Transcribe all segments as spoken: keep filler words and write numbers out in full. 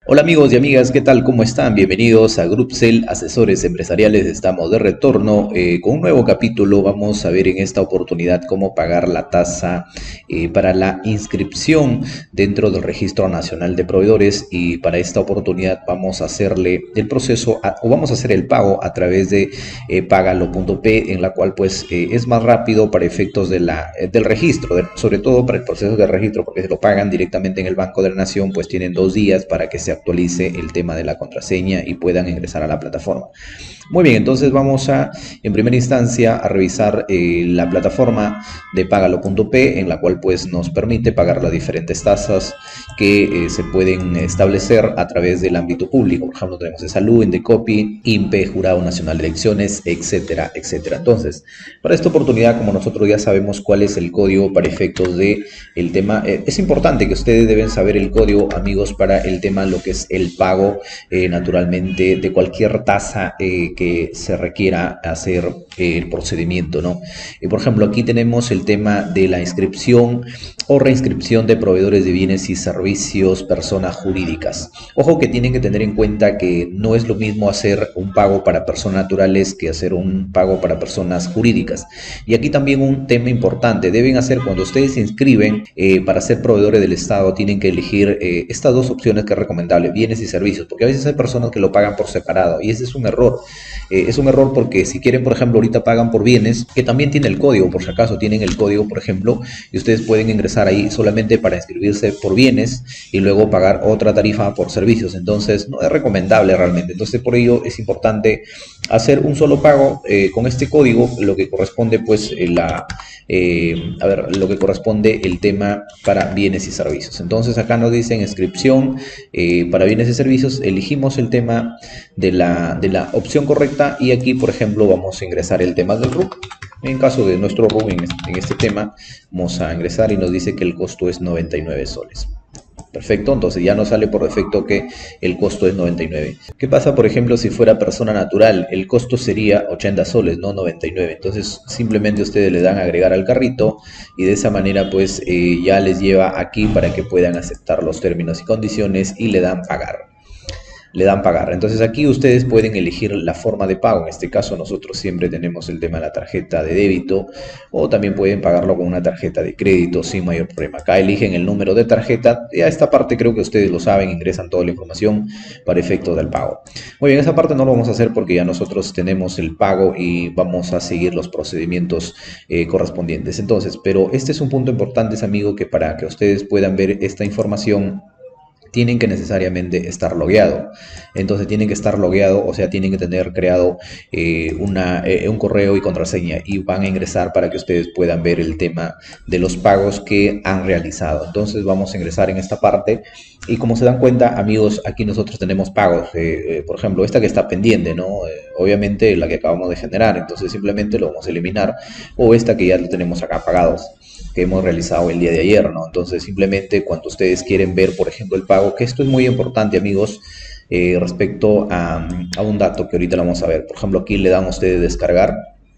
Hola amigos y amigas, ¿qué tal? ¿Cómo están? Bienvenidos a Grupsel Asesores Empresariales. Estamos de retorno eh, con un nuevo capítulo. Vamos a ver en esta oportunidad cómo pagar la tasa eh, para la inscripción dentro del Registro Nacional de Proveedores, y para esta oportunidad vamos a hacerle el proceso a- o vamos a hacer el pago a través de eh, pagalo punto pe, en la cual pues eh, es más rápido para efectos de la, eh, del registro, de- sobre todo para el proceso de registro, porque si lo pagan directamente en el Banco de la Nación, pues tienen dos días para que se actualice el tema de la contraseña y puedan ingresar a la plataforma. Muy bien, entonces vamos a, en primera instancia, a revisar eh, la plataforma de pagalo punto pe, en la cual pues nos permite pagar las diferentes tasas que eh, se pueden establecer a través del ámbito público. Por ejemplo, tenemos de salud, Indecopi, INPE, Jurado Nacional de Elecciones, etcétera, etcétera. Entonces, para esta oportunidad, como nosotros ya sabemos cuál es el código para efectos de el tema, eh, es importante que ustedes deben saber el código, amigos, para el tema, lo que es el pago, eh, naturalmente, de cualquier tasa eh, que se requiera hacer eh, el procedimiento, ¿no? Eh, por ejemplo, aquí tenemos el tema de la inscripción o reinscripción de proveedores de bienes y servicios, personas jurídicas. Ojo que tienen que tener en cuenta que no es lo mismo hacer un pago para personas naturales que hacer un pago para personas jurídicas. Y aquí también un tema importante, deben hacer cuando ustedes se inscriben eh, para ser proveedores del Estado, tienen que elegir eh, estas dos opciones que es recomendable, bienes y servicios, porque a veces hay personas que lo pagan por separado y ese es un error. Eh, es un error porque si quieren, por ejemplo, ahorita pagan por bienes, que también tiene el código, por si acaso tienen el código, por ejemplo, y ustedes pueden ingresar ahí solamente para inscribirse por bienes y luego pagar otra tarifa por servicios. Entonces, no es recomendable realmente. Entonces, por ello es importante hacer un solo pago eh, con este código, lo que corresponde, pues, eh, la, eh, a ver, lo que corresponde el tema para bienes y servicios. Entonces, acá nos dicen inscripción eh, para bienes y servicios, elegimos el tema de la, de la opción correcta y aquí, por ejemplo, vamos a ingresar el tema del R U C. En caso de nuestro R U C en este, en este tema, vamos a ingresar y nos dice que el costo es noventa y nueve soles. Perfecto, entonces ya nos sale por defecto que el costo es noventa y nueve. ¿Qué pasa, por ejemplo, si fuera persona natural? El costo sería ochenta soles, no noventa y nueve. Entonces simplemente ustedes le dan a agregar al carrito y de esa manera pues eh, ya les lleva aquí para que puedan aceptar los términos y condiciones y le dan pagar. Le dan pagar. Entonces aquí ustedes pueden elegir la forma de pago. En este caso nosotros siempre tenemos el tema de la tarjeta de débito, o también pueden pagarlo con una tarjeta de crédito sin mayor problema. Acá eligen el número de tarjeta. Ya esta parte creo que ustedes lo saben, ingresan toda la información para efecto del pago. Muy bien, esa parte no lo vamos a hacer porque ya nosotros tenemos el pago y vamos a seguir los procedimientos eh, correspondientes. Entonces, pero este es un punto importante, amigo, que para que ustedes puedan ver esta información tienen que necesariamente estar logueado. Entonces tienen que estar logueado, o sea, tienen que tener creado eh, una, eh, un correo y contraseña y van a ingresar para que ustedes puedan ver el tema de los pagos que han realizado. Entonces vamos a ingresar en esta parte y como se dan cuenta, amigos, aquí nosotros tenemos pagos. Eh, eh, por ejemplo, esta que está pendiente, ¿no? Eh, obviamente la que acabamos de generar, entonces simplemente lo vamos a eliminar, o esta que ya lo tenemos acá pagados, que hemos realizado el día de ayer, ¿no? Entonces, simplemente cuando ustedes quieren ver, por ejemplo, el pago, que esto es muy importante, amigos, eh, respecto a, a, un dato que ahorita lo vamos a ver. Por ejemplo, aquí le dan a ustedes descargar.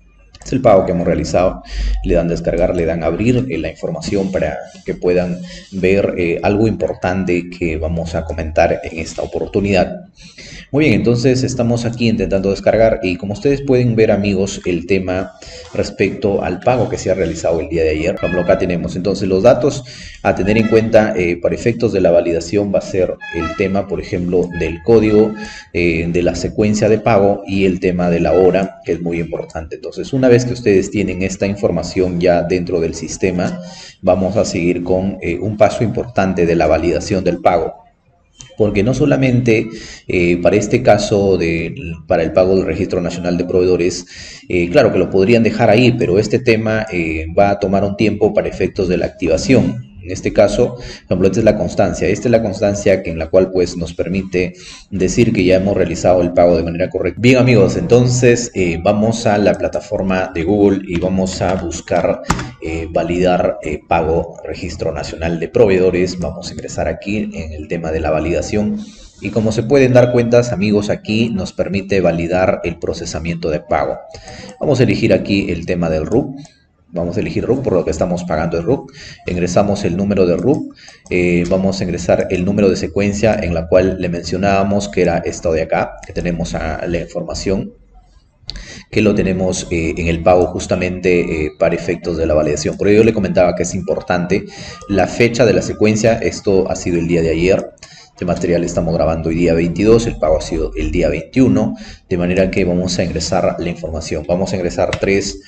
Es el pago que hemos realizado, le dan descargar, le dan abrir eh, la información para que puedan ver eh, algo importante que vamos a comentar en esta oportunidad. Muy bien, entonces estamos aquí intentando descargar y como ustedes pueden ver, amigos, el tema respecto al pago que se ha realizado el día de ayer. Por ejemplo, acá tenemos entonces los datos a tener en cuenta eh, para efectos de la validación. Va a ser el tema, por ejemplo, del código, eh, de la secuencia de pago y el tema de la hora, que es muy importante. Entonces, una vez que ustedes tienen esta información ya dentro del sistema, vamos a seguir con eh, un paso importante de la validación del pago. Porque no solamente eh, para este caso, de, para el pago del Registro Nacional de Proveedores, eh, claro que lo podrían dejar ahí, pero este tema eh, va a tomar un tiempo para efectos de la activación. En este caso, por ejemplo, esta es la constancia. Esta es la constancia que en la cual pues nos permite decir que ya hemos realizado el pago de manera correcta. Bien, amigos, entonces eh, vamos a la plataforma de Google y vamos a buscar eh, validar eh, pago Registro Nacional de Proveedores. Vamos a ingresar aquí en el tema de la validación. Y como se pueden dar cuenta, amigos, aquí nos permite validar el procesamiento de pago. Vamos a elegir aquí el tema del R U C. Vamos a elegir R U C, por lo que estamos pagando el R U C. Ingresamos el número de R U C. Eh, vamos a ingresar el número de secuencia en la cual le mencionábamos que era esto de acá, que tenemos a la información, que lo tenemos eh, en el pago justamente eh, para efectos de la validación. Por ello yo le comentaba que es importante la fecha de la secuencia. Esto ha sido el día de ayer. Este material estamos grabando hoy día veintidós, el pago ha sido el día veintiuno, de manera que vamos a ingresar la información. Vamos a ingresar tres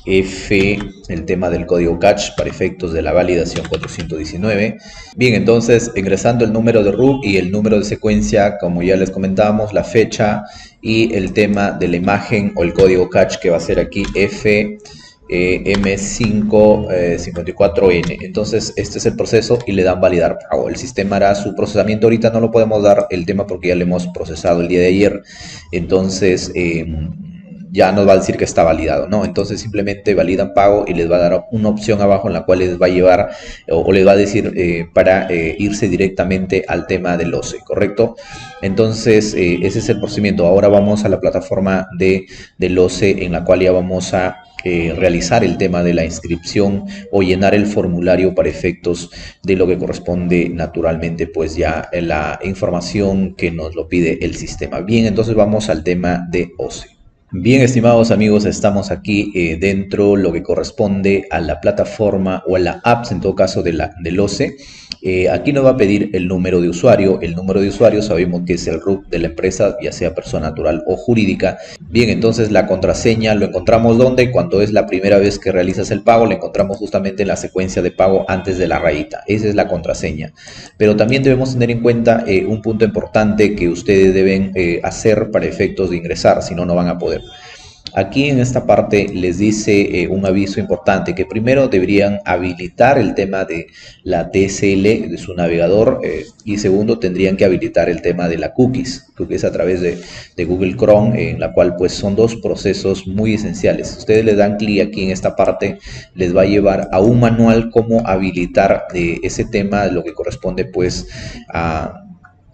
F, el tema del código catch para efectos de la validación cuatrocientos diecinueve. Bien, entonces ingresando el número de R U C y el número de secuencia, como ya les comentábamos, la fecha y el tema de la imagen o el código catch, que va a ser aquí F Eh, M cinco cincuenta y cuatro N. Entonces este es el proceso y le dan validar pago. El sistema hará su procesamiento. Ahorita no lo podemos dar el tema porque ya lo hemos procesado el día de ayer. Entonces eh, ya nos va a decir que está validado, ¿no? Entonces simplemente validan pago y les va a dar una opción abajo en la cual les va a llevar o, o les va a decir eh, para eh, irse directamente al tema del O C E, ¿correcto? Entonces eh, ese es el procedimiento. Ahora vamos a la plataforma de, del O C E en la cual ya vamos a Eh, realizar el tema de la inscripción o llenar el formulario para efectos de lo que corresponde naturalmente pues ya la información que nos lo pide el sistema. Bien, entonces vamos al tema de O C E. Bien, estimados amigos, estamos aquí eh, dentro lo que corresponde a la plataforma o a la apps, en todo caso de la, del O C E. Eh, aquí nos va a pedir el número de usuario. El número de usuario sabemos que es el R U C de la empresa, ya sea persona natural o jurídica. Bien, entonces la contraseña lo encontramos donde, cuando es la primera vez que realizas el pago, la encontramos justamente en la secuencia de pago antes de la rayita. Esa es la contraseña. Pero también debemos tener en cuenta eh, un punto importante que ustedes deben eh, hacer para efectos de ingresar, si no, no van a poder. Aquí en esta parte les dice eh, un aviso importante, que primero deberían habilitar el tema de la D S L de su navegador eh, y segundo tendrían que habilitar el tema de la cookies, cookies a través de, de Google Chrome, en la cual pues son dos procesos muy esenciales. Ustedes le dan clic aquí en esta parte, les va a llevar a un manual cómo habilitar eh, ese tema, lo que corresponde pues a...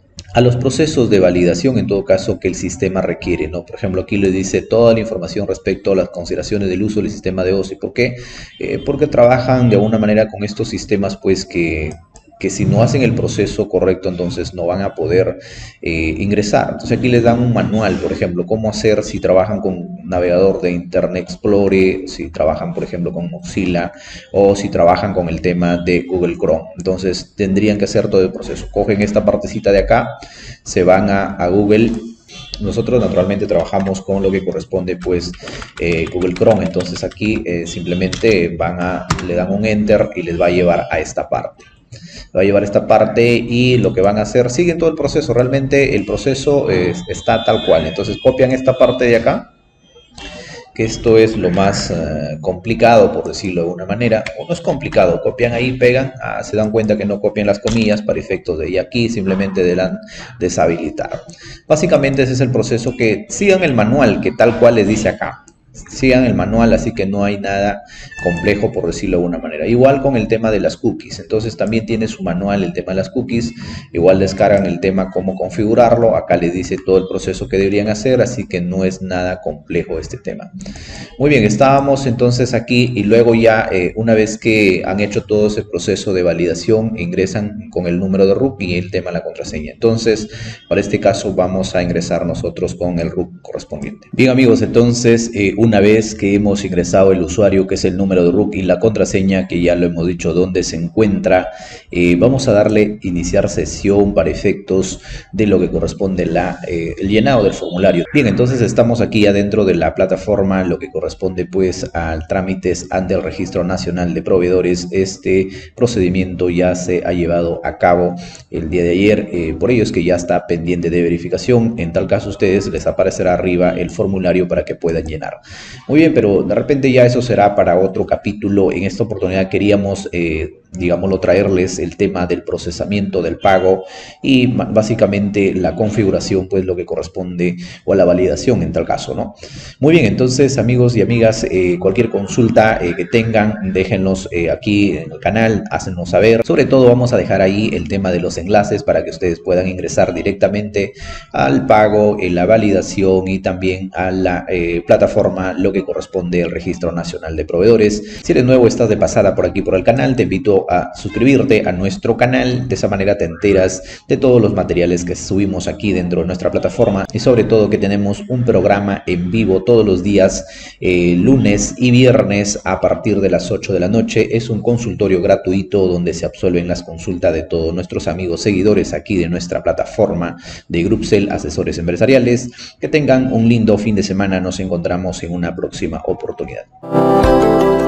a los procesos de validación, en todo caso, que el sistema requiere, ¿no? Por ejemplo, aquí le dice toda la información respecto a las consideraciones del uso del sistema de O C E. ¿Por qué? Eh, porque trabajan de alguna manera con estos sistemas, pues, que, que si no hacen el proceso correcto, entonces no van a poder eh, ingresar. Entonces aquí les dan un manual, por ejemplo, cómo hacer si trabajan con navegador de Internet Explorer, si trabajan, por ejemplo, con Mozilla o si trabajan con el tema de Google Chrome. Entonces tendrían que hacer todo el proceso. Cogen esta partecita de acá, se van a, a Google. Nosotros naturalmente trabajamos con lo que corresponde pues eh, Google Chrome. Entonces aquí eh, simplemente van a, le dan un enter y les va a llevar a esta parte. Va a llevar esta parte y lo que van a hacer, siguen todo el proceso. Realmente el proceso eh, está tal cual. Entonces copian esta parte de acá, que esto es lo más uh, complicado, por decirlo de una manera, o no es complicado, copian ahí, pegan, ah, se dan cuenta que no copian las comillas para efectos de, y aquí simplemente le dan deshabilitar. Básicamente ese es el proceso, que sigan el manual que tal cual les dice acá. Sigan el manual, así que no hay nada complejo, por decirlo de alguna manera. Igual con el tema de las cookies, entonces también tiene su manual el tema de las cookies. Igual descargan el tema cómo configurarlo, acá les dice todo el proceso que deberían hacer, así que no es nada complejo este tema. Muy bien, estábamos entonces aquí y luego ya eh, una vez que han hecho todo ese proceso de validación, ingresan con el número de R U C y el tema de la contraseña. Entonces para este caso vamos a ingresar nosotros con el R U C correspondiente. Bien amigos, entonces eh, una vez que hemos ingresado el usuario, que es el número de R U C, y la contraseña, que ya lo hemos dicho dónde se encuentra, eh, vamos a darle iniciar sesión para efectos de lo que corresponde la, eh, el llenado del formulario. Bien, entonces estamos aquí adentro de la plataforma, lo que corresponde pues al trámites ante el Registro Nacional de Proveedores. Este procedimiento ya se ha llevado a cabo el día de ayer, eh, por ello es que ya está pendiente de verificación. En tal caso, a ustedes les aparecerá arriba el formulario para que puedan llenar. Muy bien, pero de repente ya eso será para otro capítulo. En esta oportunidad queríamos, eh, digámoslo, traerles el tema del procesamiento del pago y básicamente la configuración, pues lo que corresponde, o la validación en tal caso, ¿no? Muy bien, entonces amigos y amigas, eh, cualquier consulta eh, que tengan, déjenlos eh, aquí en el canal, hácenos saber. Sobre todo vamos a dejar ahí el tema de los enlaces para que ustedes puedan ingresar directamente al pago, en la validación y también a la eh, plataforma plataforma lo que corresponde al Registro Nacional de Proveedores. Si eres nuevo, estás de pasada por aquí por el canal, te invito a suscribirte a nuestro canal. De esa manera te enteras de todos los materiales que subimos aquí dentro de nuestra plataforma y sobre todo que tenemos un programa en vivo todos los días, eh, lunes y viernes a partir de las ocho de la noche. Es un consultorio gratuito donde se absuelven las consultas de todos nuestros amigos seguidores aquí de nuestra plataforma de Grupcel Asesores Empresariales. Que tengan un lindo fin de semana. Nos encontramos en una próxima oportunidad.